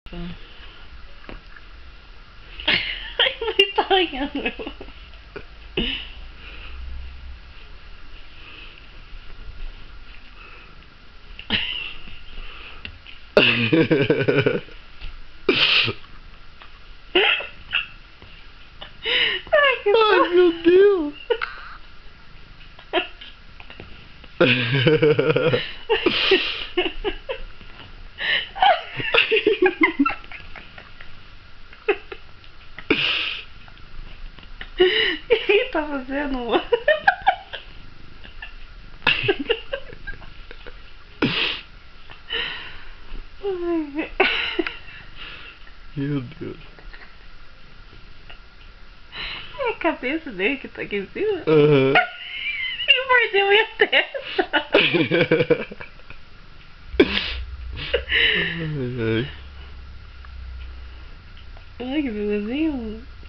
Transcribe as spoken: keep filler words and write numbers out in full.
Ai, ele tá arranhando. Ai, que Ai, meu Deus. O que ele tá fazendo, mano? Ai. Meu Deus. É a cabeça dele que tá aqui em cima? Aham. E mordeu minha testa. Ai, ai. Ai, que belezinho.